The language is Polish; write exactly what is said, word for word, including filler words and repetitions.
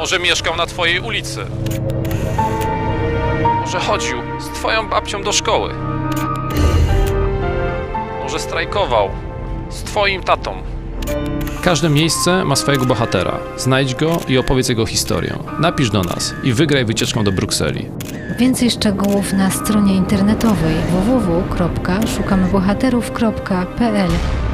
Może mieszkał na twojej ulicy. Może chodził z twoją babcią do szkoły. Może strajkował z twoim tatą. Każde miejsce ma swojego bohatera. Znajdź go i opowiedz jego historię. Napisz do nas i wygraj wycieczką do Brukseli. Więcej szczegółów na stronie internetowej w w w kropka szukamy bohaterów kropka p l.